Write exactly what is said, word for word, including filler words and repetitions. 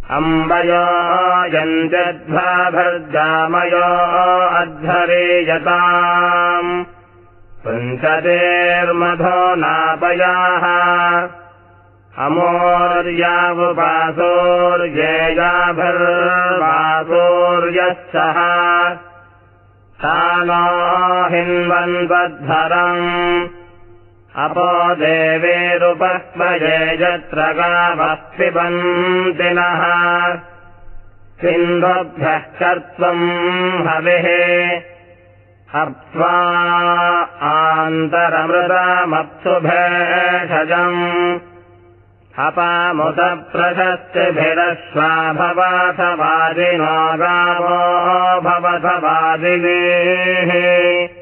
अम्बयो यञ्जध्वाभर्जामयो अध्वरेयताम् पुंसतेर्मधो नापयाः अमोर्यावुपासोर्येयाभिर्वासोर्यः तानो हिन्वन्वद्धरम् अपो देवेरुपक्वये यत्र गावः पिबन्ति नः सिन्धुभ्यः कर्त्वम् हविः अप्त्वा आन्तरमृतमप्सु भेषजम् अपामुत प्रशस्तिभिरश्वा भवथ वाजिनो गावो भवथ वाजिनीः